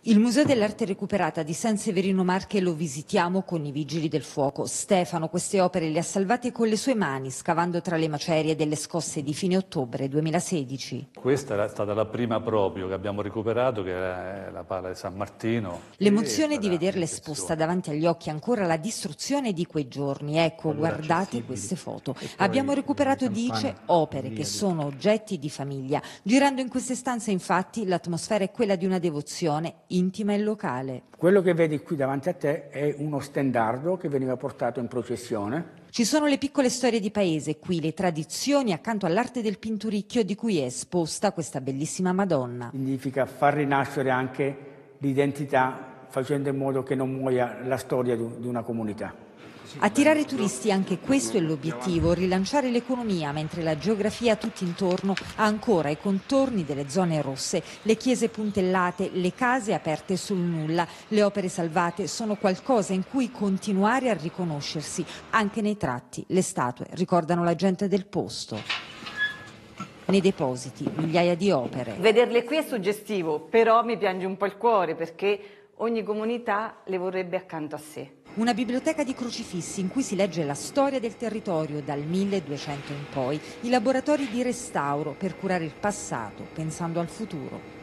Il Museo dell'Arte Recuperata di San Severino Marche lo visitiamo con i Vigili del Fuoco. Stefano queste opere le ha salvate con le sue mani, scavando tra le macerie delle scosse di fine ottobre 2016. Questa era stata la prima proprio che abbiamo recuperato, che è la pala di San Martino. L'emozione di vederla esposta davanti agli occhi ancora la distruzione di quei giorni. Ecco, guardate queste foto. Abbiamo recuperato, dice, opere che sono oggetti di famiglia. Girando in queste stanze, infatti, l'atmosfera è quella di una devozione intima e locale. Quello che vedi qui davanti a te è uno stendardo che veniva portato in processione. Ci sono le piccole storie di paese, qui le tradizioni accanto all'arte del pinturicchio di cui è esposta questa bellissima Madonna. Significa far rinascere anche l'identità, facendo in modo che non muoia la storia di una comunità. Attirare turisti, anche questo è l'obiettivo, rilanciare l'economia, mentre la geografia tutt'intorno ha ancora i contorni delle zone rosse, le chiese puntellate, le case aperte sul nulla. Le opere salvate sono qualcosa in cui continuare a riconoscersi, anche nei tratti. Le statue ricordano la gente del posto. Nei depositi, migliaia di opere. Vederle qui è suggestivo, però mi piange un po' il cuore perché ogni comunità le vorrebbe accanto a sé. Una biblioteca di crocifissi in cui si legge la storia del territorio dal 1200 in poi, i laboratori di restauro per curare il passato pensando al futuro.